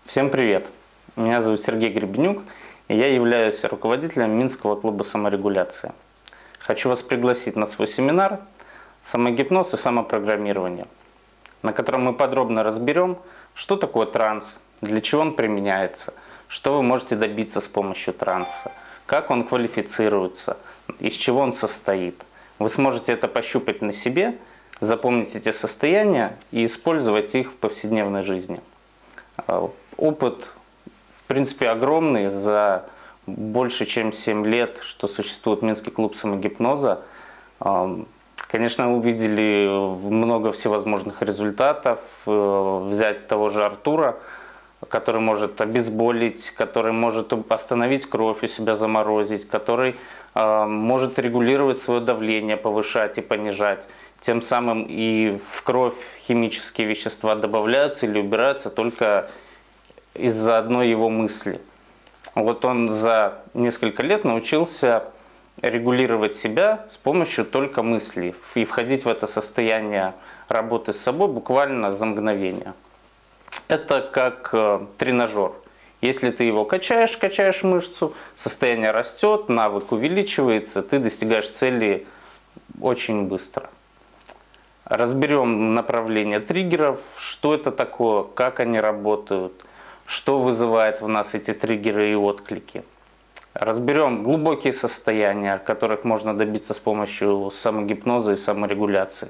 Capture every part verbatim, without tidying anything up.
Всем привет! Меня зовут Сергей Гребенюк, и я являюсь руководителем Минского клуба саморегуляции. Хочу вас пригласить на свой семинар «Самогипноз и самопрограммирование», на котором мы подробно разберем, что такое транс, для чего он применяется, что вы можете добиться с помощью транса, как он квалифицируется, из чего он состоит. Вы сможете это пощупать на себе, запомнить эти состояния и использовать их в повседневной жизни. Опыт, в принципе, огромный. За больше чем семь лет, что существует Минский клуб самогипноза, конечно, увидели много всевозможных результатов. Взять того же Артура, который может обезболить, который может остановить кровь, у себя заморозить, который может регулировать свое давление, повышать и понижать. Тем самым и в кровь химические вещества добавляются или убираются только из-за одной его мысли. Вот он за несколько лет научился регулировать себя с помощью только мыслей и входить в это состояние работы с собой буквально за мгновение. Это как тренажер. Если ты его качаешь, качаешь мышцу, состояние растет, навык увеличивается, ты достигаешь цели очень быстро. Разберем направление триггеров, что это такое, как они работают, что вызывает в нас эти триггеры и отклики. Разберем глубокие состояния, которых можно добиться с помощью самогипноза и саморегуляции.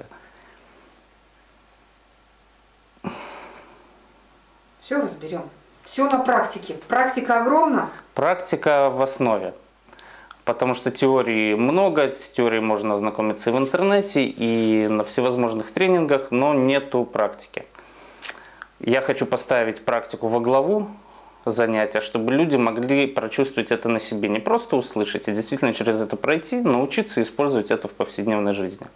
Все разберем. Все на практике. Практика огромна. Практика в основе. Потому что теории много, с теорией можно ознакомиться и в интернете, и на всевозможных тренингах, но нету практики. Я хочу поставить практику во главу занятия, чтобы люди могли прочувствовать это на себе. Не просто услышать, а действительно через это пройти, научиться использовать это в повседневной жизни.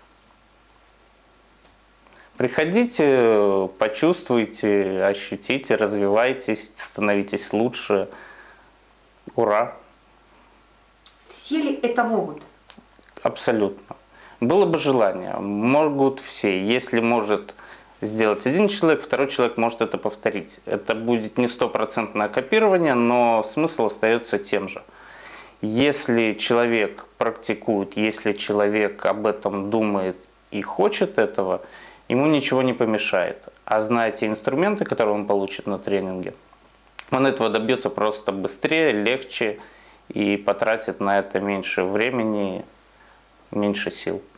Приходите, почувствуйте, ощутите, развивайтесь, становитесь лучше. Ура! Все ли это могут? Абсолютно. Было бы желание, могут все. Если может сделать один человек, второй человек может это повторить. Это будет не стопроцентное копирование, но смысл остается тем же. Если человек практикует, если человек об этом думает и хочет этого, ему ничего не помешает. А зная те инструменты, которые он получит на тренинге, он этого добьется просто быстрее, легче и потратит на это меньше времени, меньше сил.